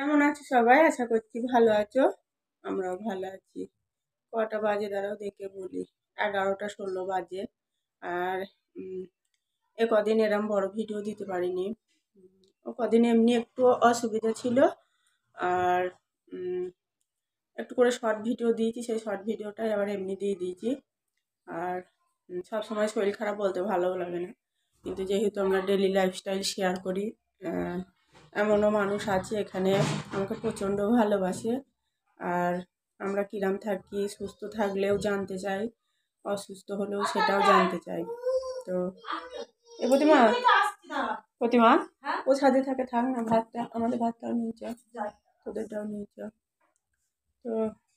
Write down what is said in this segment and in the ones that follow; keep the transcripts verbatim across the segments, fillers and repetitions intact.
কেমন আছো সবাই? আশা করছি ভালো আছো। আমরাও ভালো আছি। কটা বাজে দাঁড়াও দেখে বলি। এগারোটা ষোলো বাজে। আর এ কদিন এরম বড় ভিডিও দিতে পারিনি। ও কদিন এমনি একটু অসুবিধা ছিল। আর একটু করে শর্ট ভিডিও দিয়েছি, সেই শর্ট ভিডিওটাই আবার এমনি দিয়ে দিয়েছি। আর সব সময় শরীর খারাপ বলতে ভালোও লাগে না, কিন্তু যেহেতু আমরা ডেলি লাইফস্টাইল শেয়ার করি, এমনও মানুষ আছে এখানে আমাকে প্রচণ্ড ভালোবাসে। আর আমরা কিরাম থাকি, সুস্থ থাকলেও জানতে চাই, অসুস্থ হলেও সেটাও জানতে চাই। তো এ প্রতিমা প্রতিমা ও ছাদে থাকে, থাক না, ভাতটা আমাদের ভাতটাও নিয়ে চা, তোদেরটাও নিয়ে চা। তো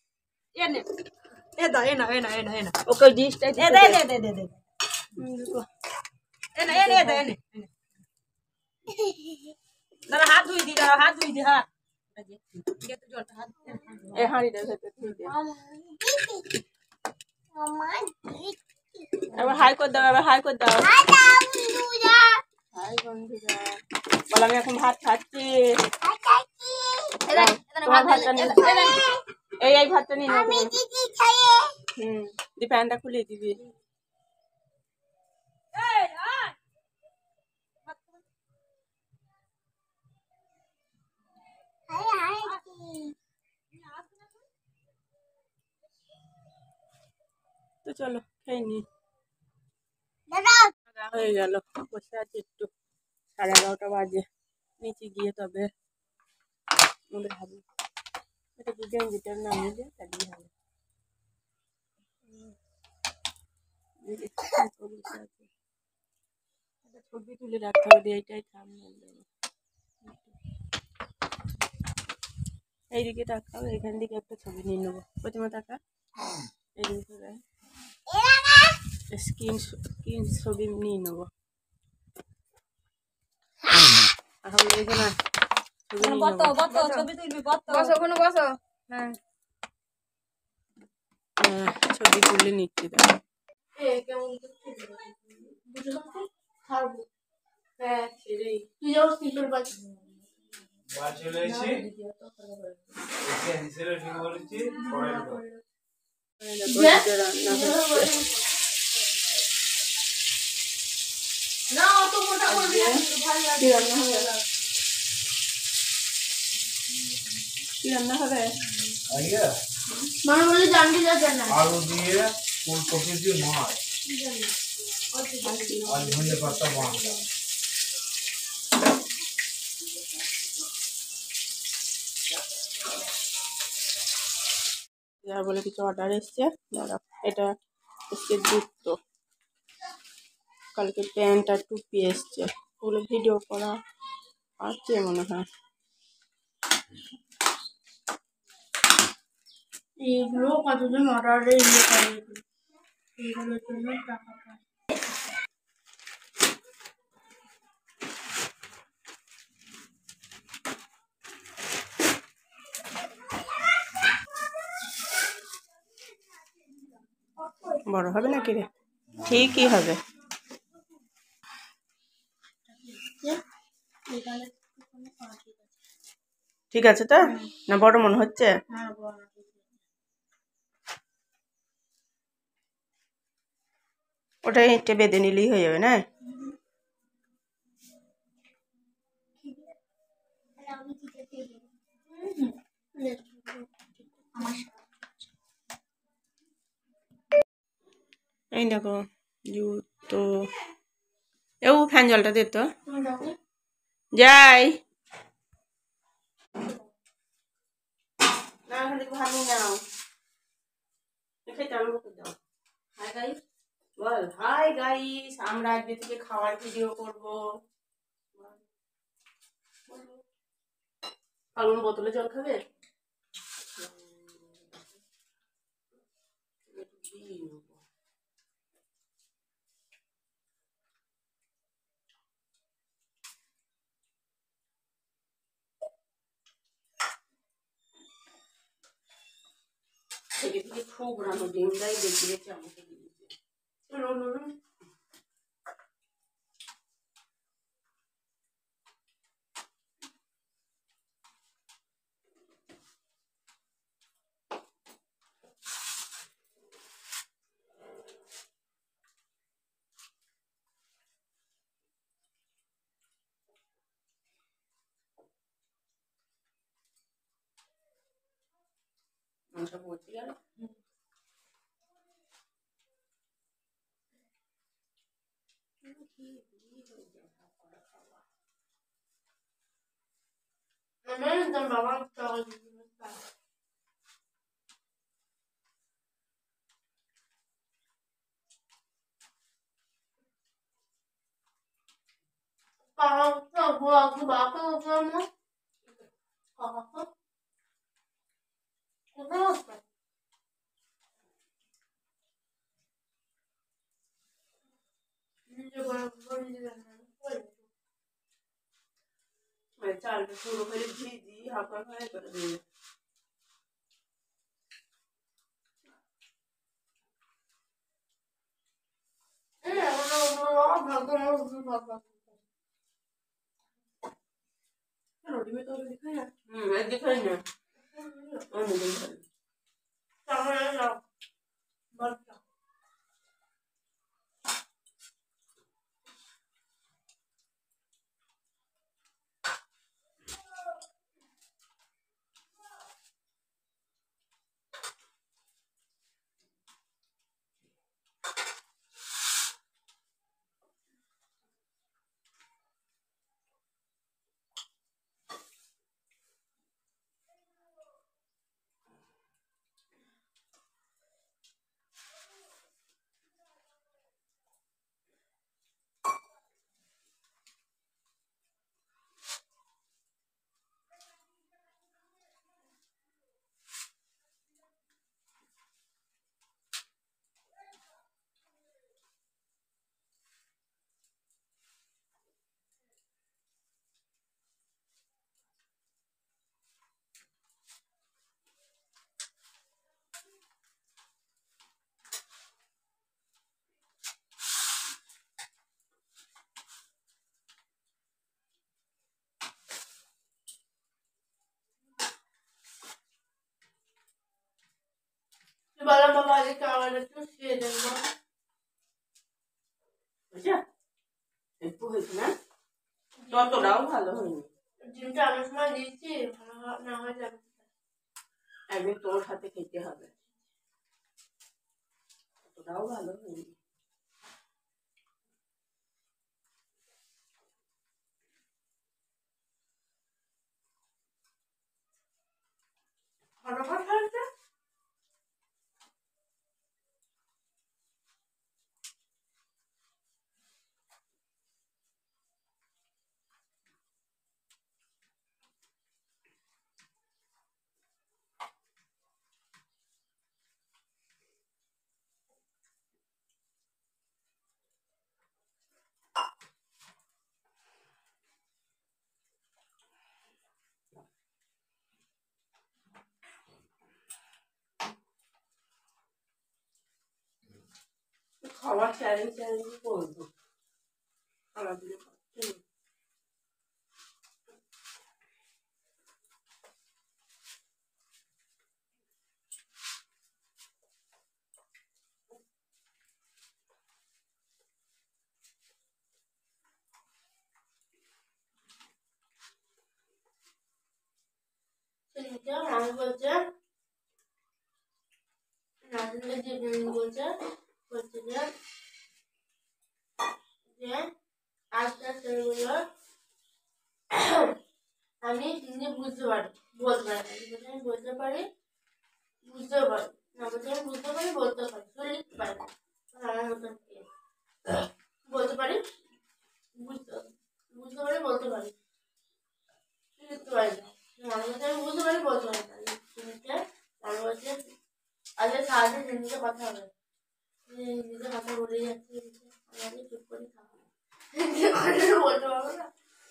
ওকে ডিশটা দাঁড়া, হাত ধুই দি, দাঁড়া হাত ধুই দি, হাত এ হাঁড়িটার ভেতর ধুই দে। এবার হাই করে দাও, এবার হাই করে দাও। হাই বন্ধুরা, বল আমি এখন ভাত খাচ্ছি। তোমার ভাতটা নিয়ে এই এই ভাতটা নিয়ে নাও। হুম, দি প্যানটা খুলে দিবি। তো চলো খেয়ে নি। হয়ে গেল, বসে আছি একটু, সাড়ে এগারোটা বাজে। নিচে গিয়ে তবে মনে ভাবি এটা কি গেঞ্জিটার নাম নিলে তাহলেই হবে। ছবি তুলে রাখতে হবে, এইটাই থাম। এইদিকে তাকাও, এখান দিকে একটা ছবি নিয়ে নেবো। প্রতিমা তাকা, এইদিকে স্ক্রিন স্ক্রিন ছবি নিয়ে নেবো। ছবি তুলে নিচ্ছি। কি রান্না হবে? আলু দিয়ে ফুলকপি দিয়ে মাছ আর ধনে পাতা বাঁধা। যার বলে কিছু অর্ডার এসছে, দাঁড়া, এটা এসছে জুতো, কালকে প্যান্ট আর টুপি এসছে, ওগুলো ভিডিও করা আছে মনে হয়। এইগুলো কতজন অর্ডারে ইয়ে করে, এইগুলোর জন্য টাকা পায়। বড় হবে নাকি রে? ঠিকই হবে। ঠিক আছে তো না? বড় মনে হচ্ছে? ওটাই একটু বেঁধে নিলেই হয়ে যাবে না? এই দেখো জুতো। এও ফ্যান জলটা দে তো, যাই না, ভালো নাও। হাই গাইস, বল হাই গাইস, আমরা আজকে থেকে খাওয়ার ভিডিও করব। কালুন বোতলে জল খাবে? খুব রানো ডিমটাই বেশি বেশি আমাকে দিয়েছে। মাংস পচে গেল। বাবা Kakak gua aku bakal kamu. Kakak. Kenapa? Ini coba beli dengan চালটা পুরো করে ভিজি হাফা ফ্রাই করে দেবে। रोटी में तो दिखाई ना हम्म दिखाई ना और नहीं दिखाई Tangan lo. Baca. Bala baba di kamar itu sih dengan বুঝছো একটু হয়েছে না ততটাও ভালো হয়নি জিনটা আমি সময় দিয়েছি না হয়ে যাবে একদিন তোর হাতে খেতে হবে ততটাও ভালো হয়নি ফটাফট হয়েছে খাবার চ্যালেঞ্জ চ্যালেঞ্জ করবো খাবার দিলে খাচ্ছে না সেটা আমি বলছে নাজলে যে বলছে বলছে যে যে আজকে সেগুলো আমি হিন্দি বুঝতে পারি বলতে পারি আমি বলতে পারি বুঝতে পারি না বলতে আমি বুঝতে পারি বলতে পারি শুধু লিখতে পারি না আমার মতন বলতে পারি বুঝতে বুঝতে পারি বলতে পারি লিখতে পারি না আমার মধ্যে আমি বুঝতে পারি বলতে পারি না লিখতে আমার মধ্যে আজকে সারাদিন হিন্দিতে কথা হবে হিন্দিতে কথা বলে যাচ্ছি আমাকে চুপ করে থাকা হিন্দি বলতে পারবো না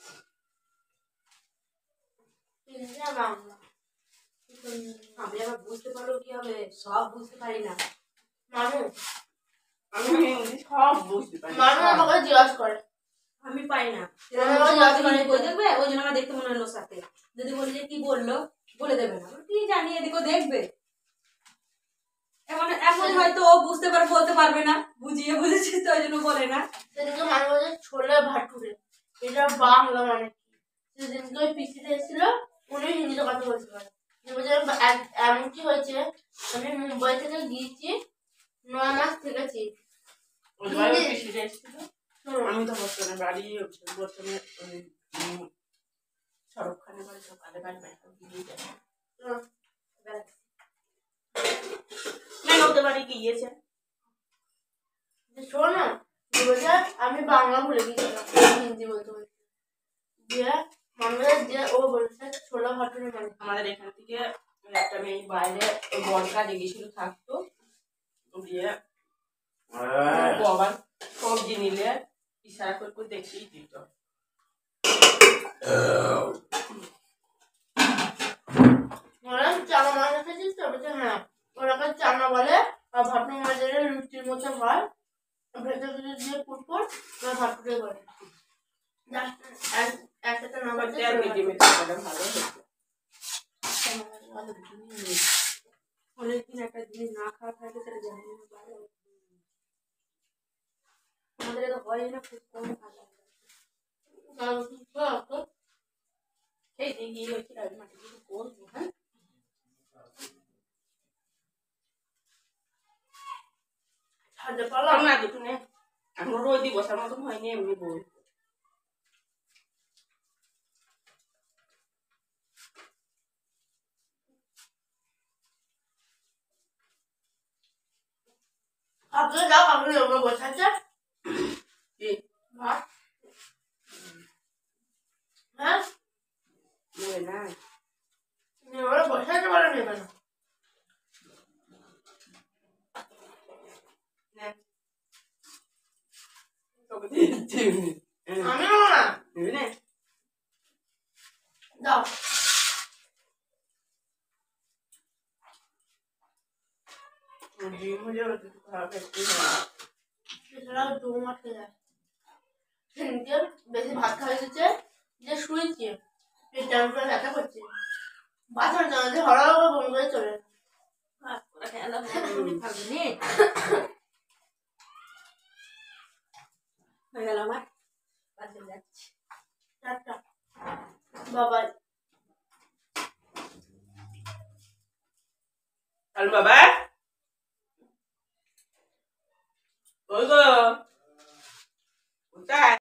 হিন্দি আর বাংলা আমি আবার বুঝতে পারলো কি হবে সব বুঝতে পারি না মানুষ আমি হিন্দি সব বুঝতে পারি মানুষ আমাকে জিজ্ঞাসা করে আমি পাই না আমি বই দেখবে ওই জন্য আমার দেখতে মনে হলো সাথে যদি বলি যে কি বললো বলে দেবে না কি জানি এদিকে দেখবে এমন এমন হয়তো ও বুঝতে পারে বলতে পারবে না বুঝিয়ে বুঝেছি তো ওই জন্য বলে না সেদিনকে মানুষ বলছে ছোলে ভাটুরে এটা বাংলা মানে কি সেদিনকে ওই পিসিতে এসেছিল উনি হিন্দিতে কথা বলতে পারে বলছে এমন কি হয়েছে ওদের বাড়ি গিয়েছে শোনো না বলছে আমি বাংলা ভুলে গিয়েছিলাম হিন্দি বলতে বলতে দিয়ে আমাদের যে ও বলছে ছোলা ভাটুরে মানে আমাদের এখান থেকে একটা মেয়ে বাইরে বড় কাজে গেছিল থাকতো দিয়ে আবার সবজি নিলে ইশারা করে করে দেখেই দিত ওরা চানা মাছ খেয়েছিস তো বলছে হ্যাঁ ওরা চানা বলে আর ভাটু মাছের লুচির মতো হয় ভেতর ভেতর দিয়ে পুটপুট ওরা ভাটুরে করে একটা নাম্বার দিয়ে ভালো অনেকদিন একটা জিনিস না খাওয়া থাকে সেটা জানি না ভালো আমাদের এটা হয় না খুব কম ভালো এই যে গিয়ে হচ্ছে মাটি কিছু করবো হ্যাঁ ছাড়তে পারলাম না দুটো নে আমরা রোজ দি বসার মতন হয়নি এমনি বল আপনি যাও আপনি ওগুলো বসাচ্ছে ভাত হ্যাঁ নেবে না ওরা বসাতে পারে নেবে না আমি নেবো না নেবে না দাও ডিম হয়ে যাবে তো খারাপ একটু এছাড়াও দু মাঠে যায় সেদিনকে বেশি ভাত খাওয়া গেছে যে শুয়েছি পেট ডাউন করে ব্যথা করছে বাথরুম জানাতে হঠাৎ করে বন্ধ করে চলে থাকবে হয়ে গেল আমার বাজে যাচ্ছে টাটা বাবাই চল বাবা ওই গো